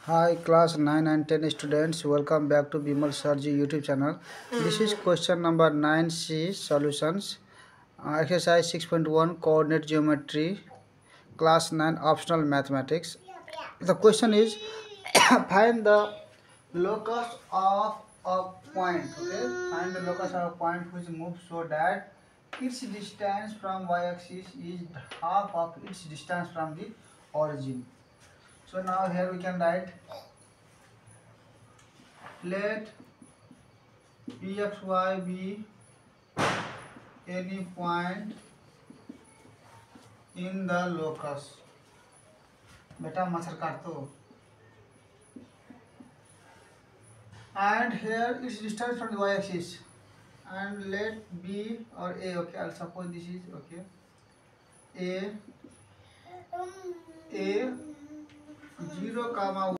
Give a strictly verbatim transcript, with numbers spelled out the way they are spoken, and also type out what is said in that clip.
Hi class nine and ten students, welcome back to Bimal Sarji YouTube channel. This is question number nine C solutions. Uh, exercise six point one coordinate geometry, class nine optional mathematics. The question is find the locus of a point. Okay, find the locus of a point which moves so that its distance from y-axis is half of its distance from the origin. So now here we can write, let pxy be any point in the locus. बेटा मच्छर काट दो. And here its distance from the y-axis, and let b or a. Okay, I'll suppose this is okay. A a zero comma